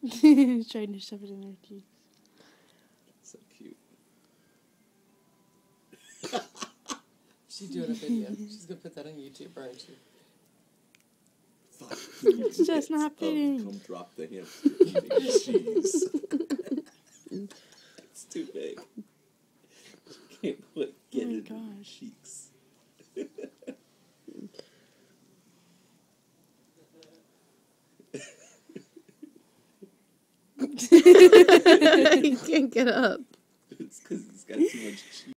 He's trying to shove it in her teeth. So cute. She's doing a video. She's gonna put that on YouTube, aren't she? Fuck. It's just not fitting. Come drop the hamster eating cheese. It's too big. Can't get it in your cheeks. He can't get up. It's because he's got too much cheese.